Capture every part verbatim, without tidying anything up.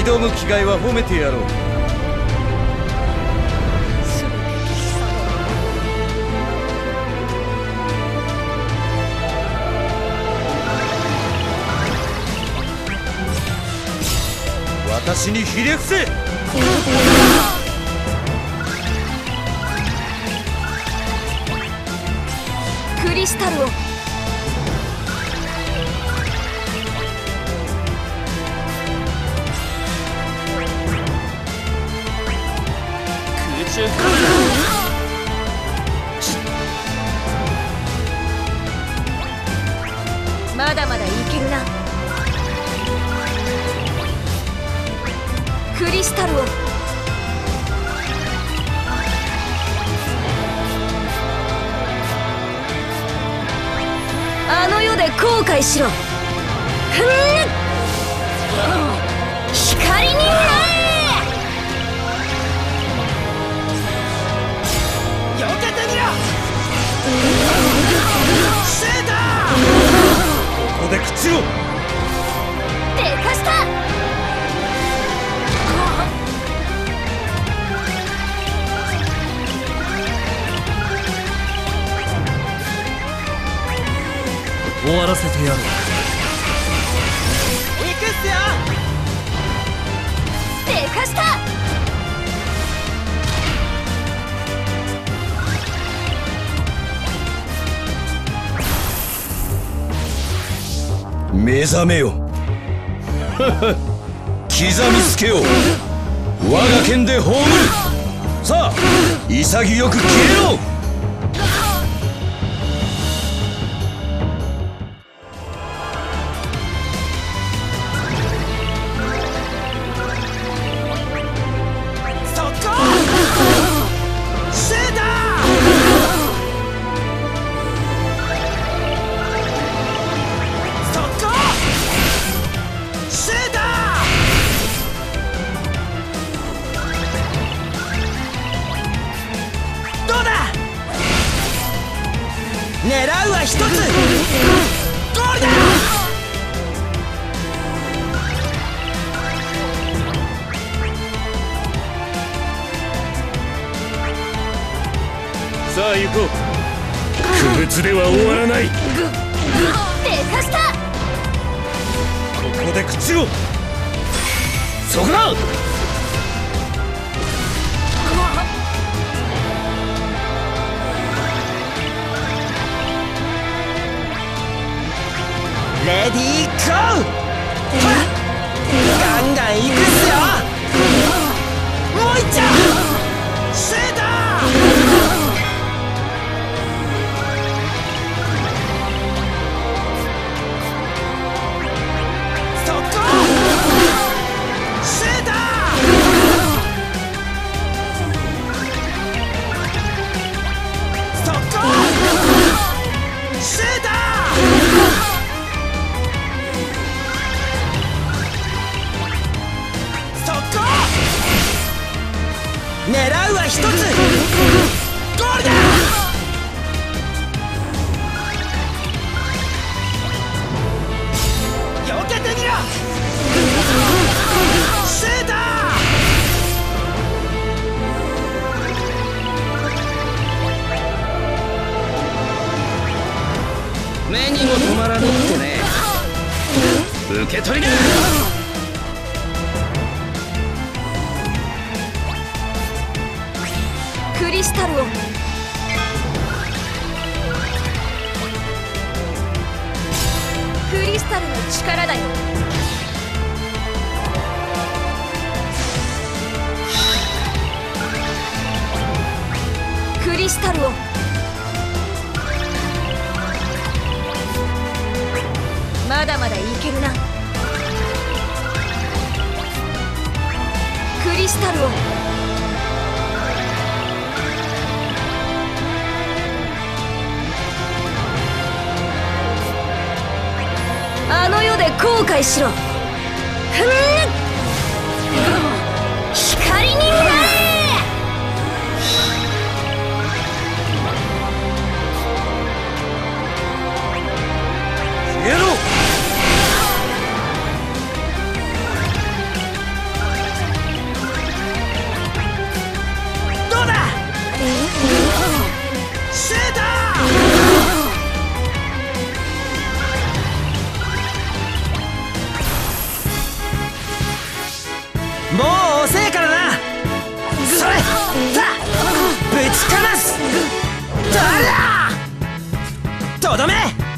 挑む気概は褒めてやろう。私にひれ伏せ。 クリスタルを空中まだまだいけるな。クリスタルをあの世で後悔しろ。ふん光になれ。避けてみろ。シェーター、 ここで朽ちろ。 でかした。 終わらせてやろう。 行くっすよ。でかした。 目覚めよ。刻みつけよう。我が剣で葬る。さあ潔く消えろ。 狙うは一つ。ゴールだ。 さあ行こう。不物では終わらない。 でかした。 ここで朽ちろ。そこだ。 レディーゴー。ガンガン行くっすよ。もういっちゃう。シェーター、そこ。シェーター、そこ。シェーター、狙うは一つ。ゴールだ。避けてみろ。シェーター、目にも止まらぬってね。受け取りだ。クリスタルをクリスタルの力だよ。クリスタルをまだまだいけるな。クリスタルをあの世で後悔しろ。ふん光になれ。消えろ。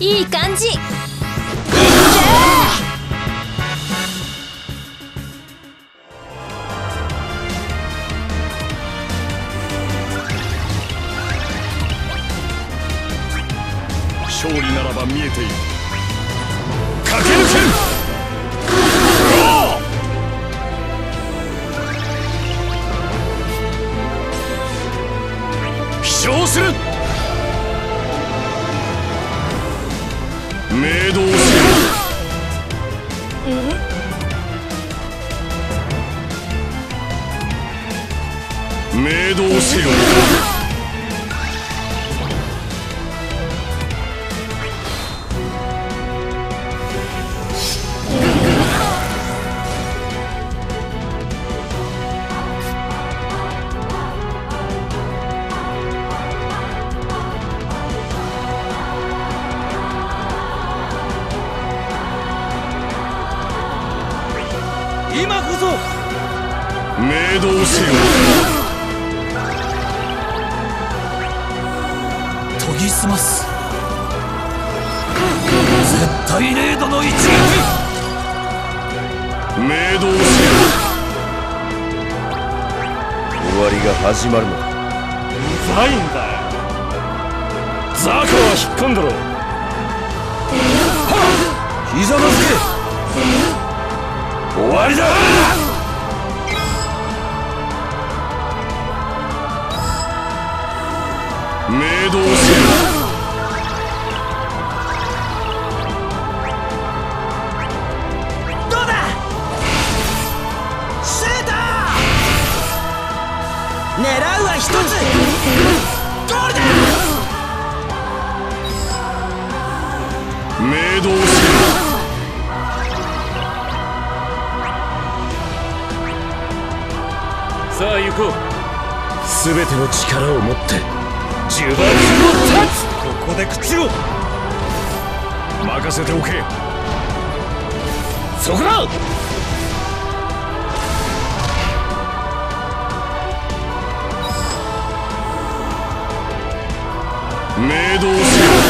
いい感じ。 勝利ならば見えている。駆け抜ける。飛翔する。明動せよ。明動せよ。 今こそ明動せよ。 研ぎ澄ます。絶対零度の一撃。 明動せよ。終わりが始まるのだ。うざいんだよ。ザコは引っ込んでろ。はっ、ひざまずけ。終わりだ。明動せよ。 どうだ。シュート。狙うは一つ。ゴールだ。 明動せよ。さあ行こう。全ての力を持って呪縛を断つ。ここで口を任せておけ。そこだ。明動せよ。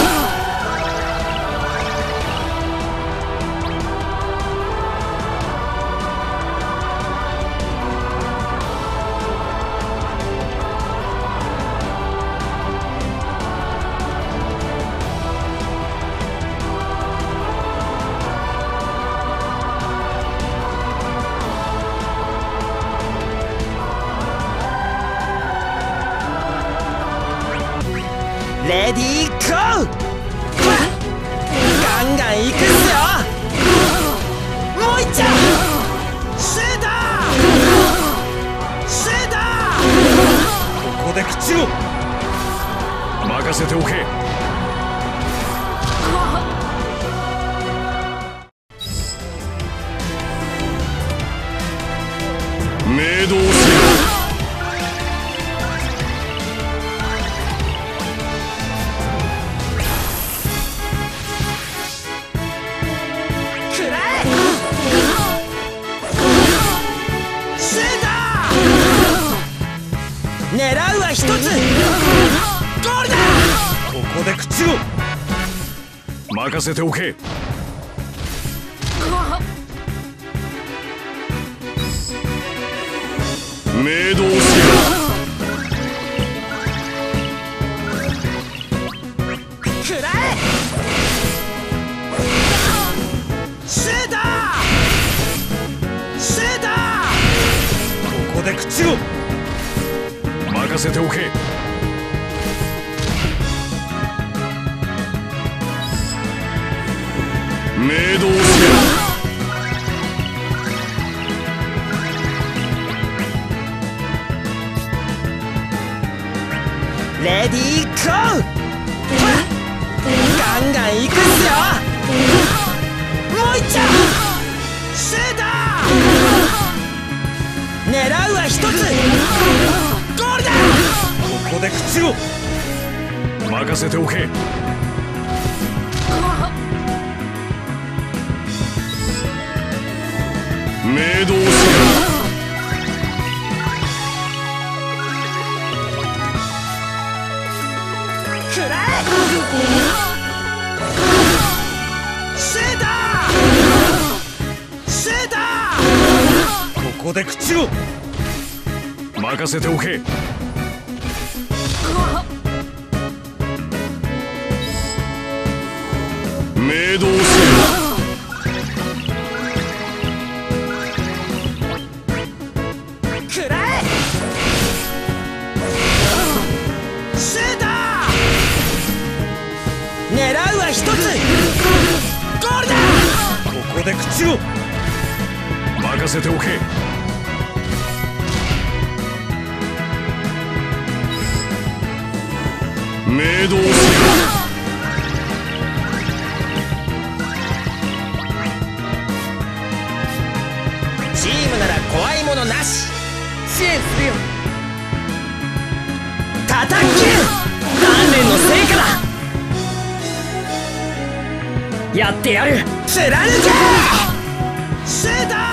レディーゴー。ガンガンいくっすよ。もういっちゃう。シュート。シュート。 ここで口を任せておけ。明動せよ。 狙うは一つ。ゴールだ。 ここで口を任せておけ。明動せよ。 くらえ。シュート。シュート。 ここで口を任せておけ。明動せよ。 レディーゴー。ガンガンいくっすよ。もういっちゃう。シュート。狙うは一つ。ゴールだ。 ここで口を任せておけ。明動せよ。 くらえ。 こで口を任せておけ。明動せよ。 くらえ。シュート。狙うは一つ。ゴールだ。 ここで口を任せておけ。明動せよ。 チームなら怖いものなし。支援するよ。叩き切る。鍛錬の成果だ。やってやる。貫け。シュート。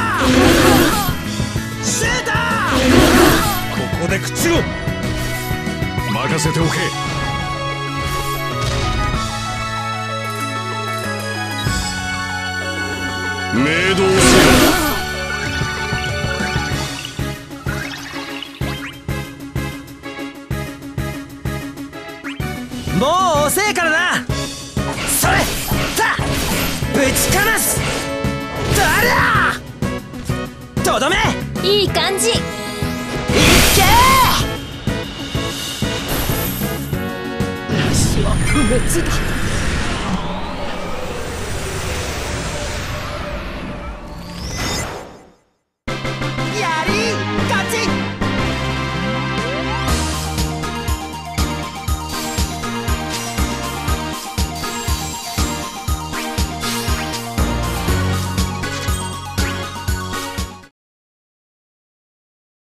シュート。 ここで口を任せておけ。明動せよ。 もう遅えからな。それさあぶちかます。誰だ。とどめ。 いい感じ。 いっけー。 私は不滅だ。